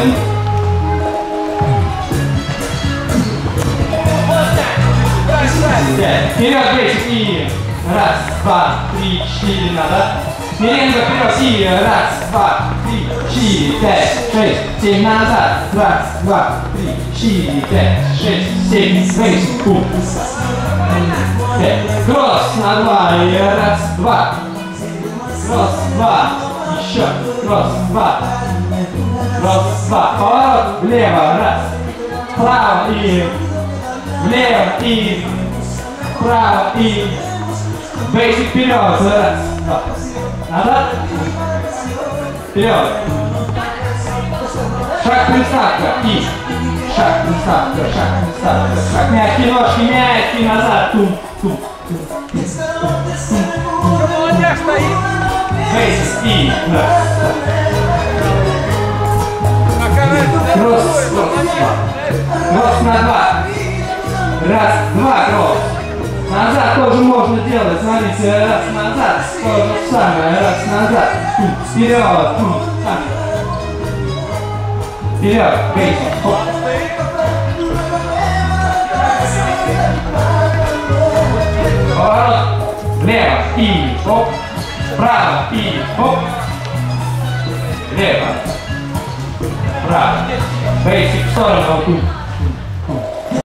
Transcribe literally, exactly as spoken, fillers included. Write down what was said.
один. Пять. Вперед, бейсик, и раз, два, три, четыре, назад. Меренга вперед, и раз, два, три, четыре, пять, шесть, семь, назад. Раз, два, три, четыре, пять, шесть, семь, бейсик, бум. Пять. Кросс на два, и раз, два. Кросс, два. Еще. Кросс, два. Кросс, два. Поворот влево, раз. Вправо и влево и вправо и бейсик вперед. Раз, два. Назад. Вперед. Шаг приставка и шаг приставка, шаг приставка, шаг мягкие ножки, мягкие назад. Тум, тум, тум, тум, тум. Молодежь стоит. Бейсик и раз. Кросс, кросс, кросс на два. Раз, два, кросс. Назад тоже можно делать. Смотрите, раз, назад. То же самое. Раз, назад. Вперед. Вперед. Бейсик. Хоп. Поворот. Влево. И хоп. Вправо. И хоп. Влево. Вправо. Бейсик в сторону.